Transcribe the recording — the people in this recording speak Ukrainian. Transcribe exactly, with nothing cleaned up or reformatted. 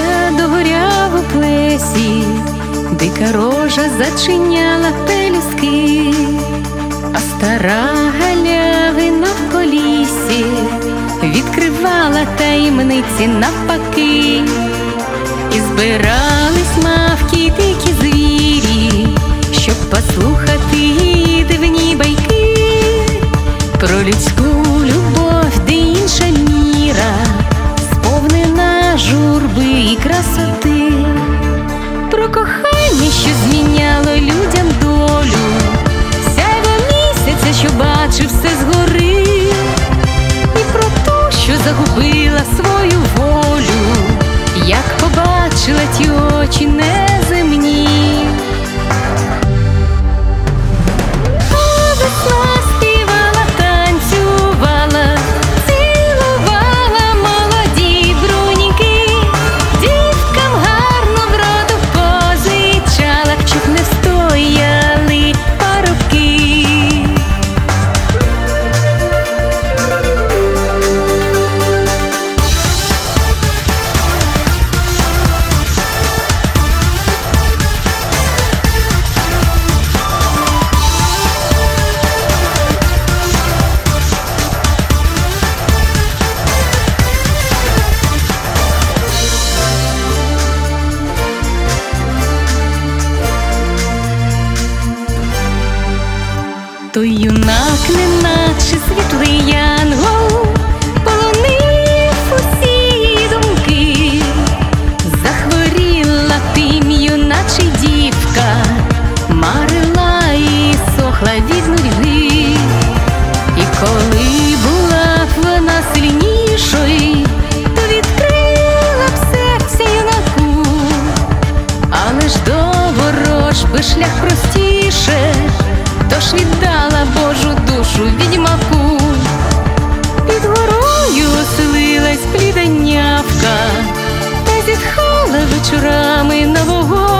сонця догоряв у плесі, дика рожа зачиняла пелюстки, а стара галявина в колісі відкривала таємниці навпаки. І збирались мавки й дикі звірі, щоб послухати її дивні байки про людську любов, де інша міра, сповнена журби і красоти, про кохання, що зміняло людям долю, сяйво місяця, що бачив все згори, і про ту, що загубила свою волю, як побачила ті очі неземні. А весна співала, танцювала, цілувала молоді бруньки, дівкам гарно вроду позичала, щоб не встояли парубки. Той юнак, неначе світлий янгол, полонив усі думки, захворіла тим'ю, наче дівка, марила і сохла від нудьги. І коли була б вона сильнішою, то відкрила б серце юнаку, але ж до ворожби шлях простіше, тож віддала Божу душу відьмаку. Під горою оселилась бліда нявка, та зітхала вечорами на вогонь.